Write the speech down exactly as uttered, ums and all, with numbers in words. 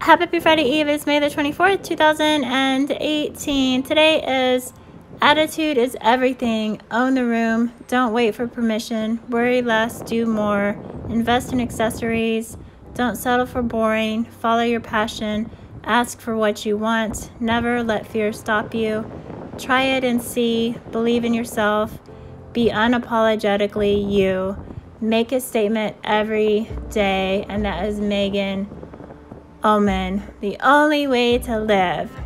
Happy Friday Eve. It's May the twenty-fourth, two thousand eighteen. Today is attitude is everything. Own the room. Don't wait for permission. Worry less, do more. Invest in accessories. Don't settle for boring. Follow your passion. Ask for what you want. Never let fear stop you. Try it and see. Believe in yourself. Be unapologetically you. Make a statement every day, and that is Megan Auman. The only way to live.